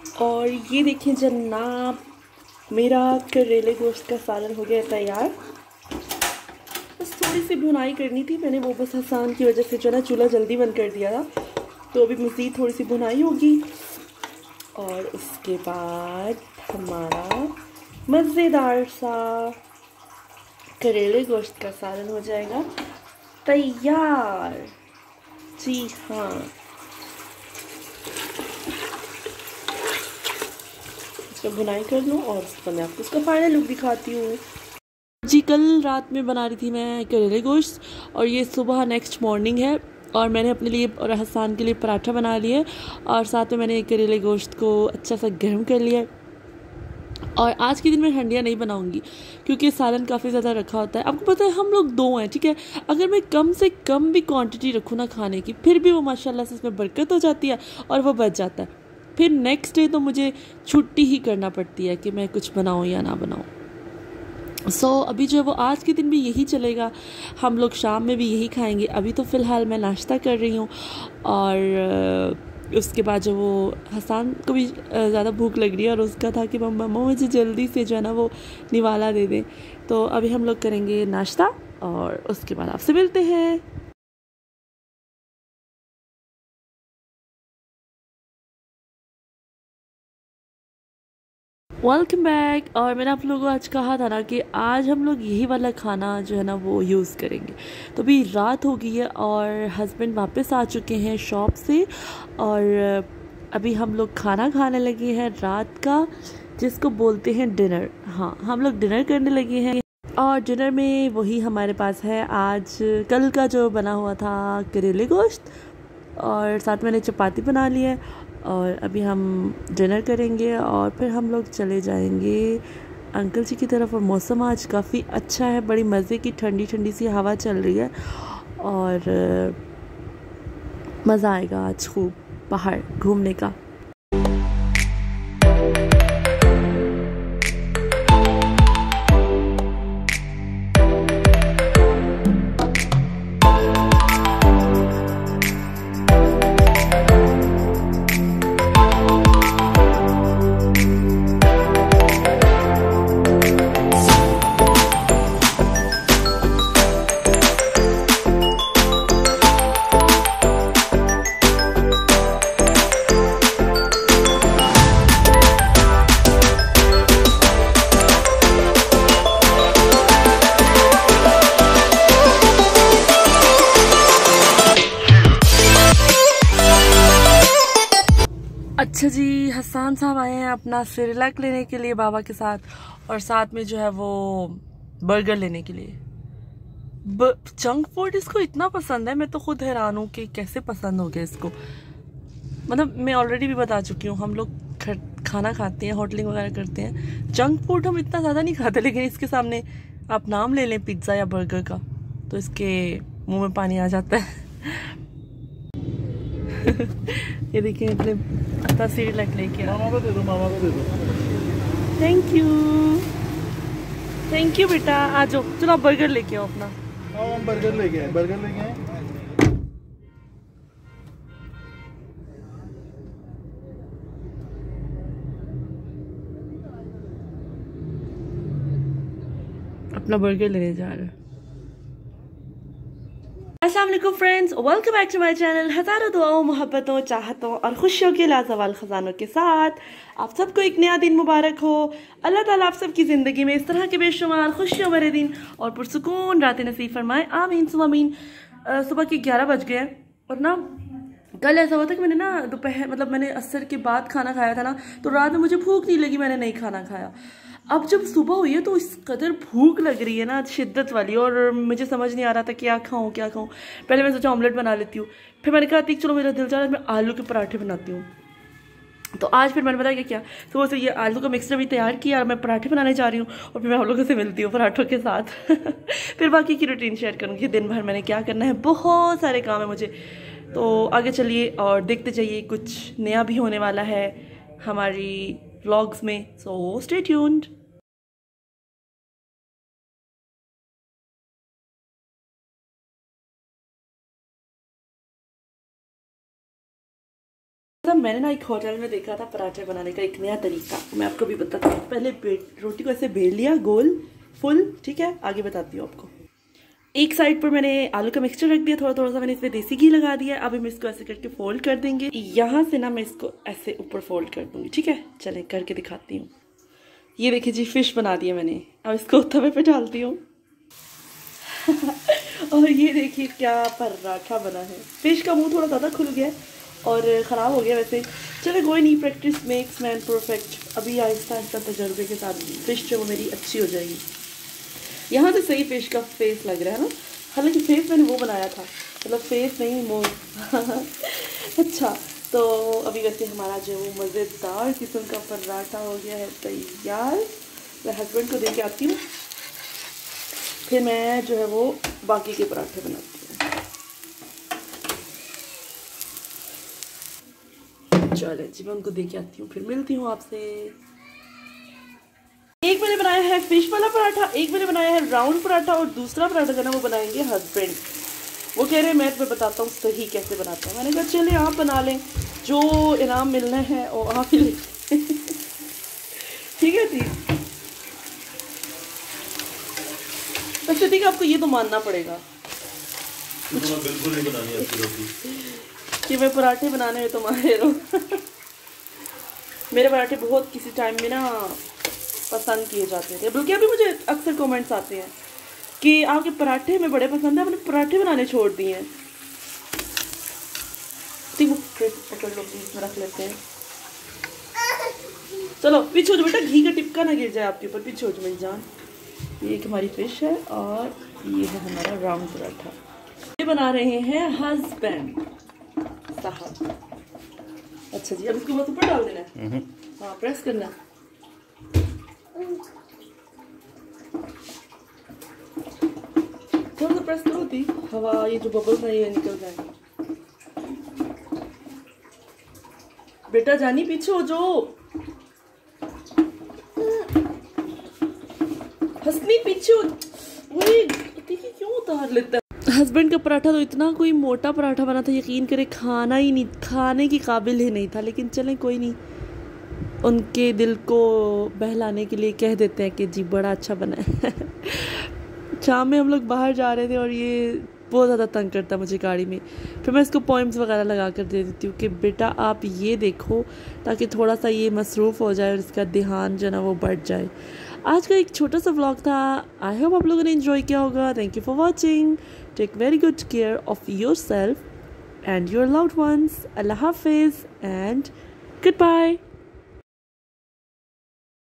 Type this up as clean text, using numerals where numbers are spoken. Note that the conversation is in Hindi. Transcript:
और ये देखिए जनाब, मेरा करेले गोश्त का सालन हो गया तैयार। बस थोड़ी सी भुनाई करनी थी मैंने, वो बस हसान की वजह से जो ना चूल्हा जल्दी बंद कर दिया था, तो अभी मज़ीद थोड़ी सी भुनाई होगी और उसके बाद हमारा मज़ेदार सा करेले गोश्त का सालन हो जाएगा तैयार। जी हाँ, इसमें भुनाई कर लूँ और उसको मैं आपको उसका फाइनल लुक दिखाती हूँ। जी कल रात में बना रही थी मैं करेले गोश्त और ये सुबह नेक्स्ट मॉर्निंग है, और मैंने अपने लिए और हसान के लिए पराठा बना लिए और साथ में मैंने करेले गोश्त को अच्छा सा गर्म कर लिया। और आज के दिन मैं हंडिया नहीं बनाऊंगी क्योंकि सालन काफ़ी ज़्यादा रखा होता है। आपको पता है हम लोग 2 हैं, ठीक है। अगर मैं कम से कम भी क्वांटिटी रखूँ ना खाने की, फिर भी वो माशाल्लाह से इसमें बरकत हो जाती है और वो बच जाता है। फिर नेक्स्ट डे तो मुझे छुट्टी ही करना पड़ती है कि मैं कुछ बनाऊँ या ना बनाऊँ। अभी जो है वो आज के दिन भी यही चलेगा, हम लोग शाम में भी यही खाएंगे। अभी तो फ़िलहाल मैं नाश्ता कर रही हूँ और उसके बाद जो वो हसान को भी ज़्यादा भूख लग रही है और उसका था कि मम्मा मुझे जल्दी से जो है ना वो निवाला दे दें। तो अभी हम लोग करेंगे नाश्ता और उसके बाद आपसे मिलते हैं। Welcome back. और मैंने आप लोगों को आज कहा था ना कि आज हम लोग यही वाला खाना जो है ना वो यूज़ करेंगे। तो अभी रात हो गई है और हस्बैंड वापस आ चुके हैं शॉप से और अभी हम लोग खाना खाने लगे हैं रात का, जिसको बोलते हैं डिनर। हाँ, हम लोग डिनर करने लगे हैं और डिनर में वही हमारे पास है आज कल का जो बना हुआ था करेले गोश्त, और साथ मैंने चपाती बना ली है। और अभी हम डिनर करेंगे और फिर हम लोग चले जाएंगे अंकल जी की तरफ। और मौसम आज काफ़ी अच्छा है, बड़ी मज़े की ठंडी ठंडी सी हवा चल रही है और मज़ा आएगा आज खूब बाहर घूमने का। अच्छा जी, हसान साहब आए हैं अपना सिरलैक लेने के लिए बाबा के साथ, और साथ में जो है वो बर्गर लेने के लिए। जंक फूड इसको इतना पसंद है, मैं तो खुद हैरान हूँ कि कैसे पसंद हो गया इसको। मतलब मैं ऑलरेडी भी बता चुकी हूँ, हम लोग खाना खाते हैं, होटलिंग वगैरह करते हैं, जंक फूड हम इतना ज़्यादा नहीं खाते, लेकिन इसके सामने आप नाम ले लें पिज्ज़ा या बर्गर का तो इसके मुंह में पानी आ जाता है। ये देखिए इतने तस्वीर लेके मामा को दे दो, मामा को दे दो। थैंक यू, थैंक यू बेटा। आ जाओ, चलो आप बर्गर लेके आओ अपना। हाँ, हम बर्गर लेके आए, बर्गर लेके आए। अपना बर्गर लेने जा रहे हैं। अस्सलाम वालेकुम friends, welcome back to my channel. हज़ारों दुआओं, मोहब्बतों, चाहतों और खुशियों के लाजवाल खजानों के साथ आप सबको एक नया दिन मुबारक हो। अल्लाह ताला आप सबकी ज़िंदगी में इस तरह के बेशुमार खुशियों भरे दिन और पुरसुकून रातें नसीब फरमाए, आमीन सुम आमीन। सुबह के 11 बज गए और ना कल ऐसा हुआ था कि मैंने ना दोपहर मतलब मैंने असर के बाद खाना खाया था ना, तो रात में मुझे भूख नहीं लगी, मैंने नहीं खाना खाया। अब जब सुबह हुई है तो इस कदर भूख लग रही है ना, शिद्दत वाली, और मुझे समझ नहीं आ रहा था क्या खाऊं क्या खाऊं। पहले मैं सोचा ऑमलेट बना लेती हूँ, फिर मैंने कहा चलो मेरा दिल चाह रहा है मैं आलू के पराठे बनाती हूँ। तो आज फिर मैंने बताया क्या, सुबह से ये आलू का मिक्सचर भी तैयार किया और मैं पराठे बनाने जा रही हूँ और फिर मैं आप लोगों से मिलती हूँ पराठों के साथ। फिर बाकी की रूटीन शेयर करूँगी, दिन भर मैंने क्या करना है, बहुत सारे काम है मुझे। तो आगे चलिए और देखते जाइए, कुछ नया भी होने वाला है हमारी व्लॉग्स में, सो स्टे ट्यून्ड। मैंने ना एक होटल में देखा था पराठे बनाने का एक नया तरीका, मैं आपको भी बताती हूँ। पहले रोटी को ऐसे बेल लिया गोल फुल, ठीक है, आगे बताती हूँ आपको। एक साइड पर मैंने आलू का मिक्सचर रख दिया, थोड़ा थोड़ा सा मैंने इसमें देसी घी लगा दिया। अब हम इसको ऐसे करके फोल्ड कर देंगे। यहाँ से ना मैं इसको ऐसे ऊपर फोल्ड कर दूंगी, ठीक है। चलें करके दिखाती हूँ। ये देखिए जी, फिश बना दी है मैंने। अब इसको तवे पे डालती हूँ। और ये देखिए क्या पराठा बना है। फिश का मुंह थोड़ा ज़्यादा खुल गया और ख़राब हो गया वैसे। चलो कोई नहीं, प्रैक्टिस मेक्स मैन परफेक्ट। अभी आहिस्ता आहिस्ता तजर्बे के साथ फिश जो वो मेरी अच्छी हो जाएगी। यहाँ से सही फिश का फेस लग रहा है ना, हालांकि फेस मैंने वो बनाया था, मतलब फेस नहीं मुँह। अच्छा, तो अभी वैसे हमारा जो वो मज़ेदार किस्म का पराठा हो गया है तैयार। मैं हस्बैंड को दे के आती हूँ, फिर मैं जो है वो बाकी के पराठे बनाती हूँ। चलो जी, मैं उनको दे के आती हूँ, फिर मिलती हूँ आपसे। एक मैंने बनाया है फिश वाला पराठा, एक मैंने बनाया है राउंड पराठा, और दूसरा पराठा जो ना वो बनाएंगे हस्बैंड। वो कह रहे हैं मैं तुम्हें बताता हूँ सही कैसे बनाता हूँ। मैंने कहा चलिए आप बना लें, जो इनाम मिलना है वो आप ही ले। ठीक है जी। अच्छा ठीक है, आपको ये तो मानना पड़ेगा बिल्कुल नहीं बनानी आपकी रोटी कि मैं पराठे बनाने में तो माहिर हूँ। मेरे पराठे बहुत किसी टाइम में ना पसंद किए जाते थे, बल्कि अभी मुझे अक्सर कमेंट्स आते हैं कि आपके पराठे हमें बड़े पसंद है, आपने पराठे बनाने छोड़ दिए हैं। पकड़ लो प्लीज, में रख लेते हैं। चलो पीछे हो जाओ बेटा, घी का टिपका ना गिर जाए आपके ऊपर, पीछे हो जाओ मेरी जान। ये एक हमारी फिश है और ये है हमारा राउंड पराठा। ये बना रहे हैं हस्बैंड साहब। अच्छा जी, अब इसको बस ऊपर डाल देना है। हाँ, प्रेस करना। थोड़ा सा प्रेस करो थी, हवा ये जो बबल्स है ये निकल जाए। बेटा जानी पीछे हो जो, हंसनी पीछे हो। वही देखिए क्यों उतार लेता है। हस्बैंड का पराठा तो इतना कोई मोटा पराठा बना था, यकीन करे खाना ही नहीं, खाने की काबिल ही नहीं था। लेकिन चलें कोई नहीं, उनके दिल को बहलाने के लिए कह देते हैं कि जी बड़ा अच्छा बना है। शाम में हम लोग बाहर जा रहे थे और ये बहुत ज़्यादा तंग करता मुझे गाड़ी में। फिर मैं इसको पोइम्स वगैरह लगा कर दे देती हूँ कि बेटा आप ये देखो, ताकि थोड़ा सा ये मसरूफ़ हो जाए और इसका ध्यान जो ना वो बढ़ जाए। आज का एक छोटा सा व्लॉग था। आई होप आप लोगों ने एंजॉय किया होगा। Thank you for watching. Take very good care of your self and your loved ones. अल्लाह हाफिज़ एंड गुड बाय।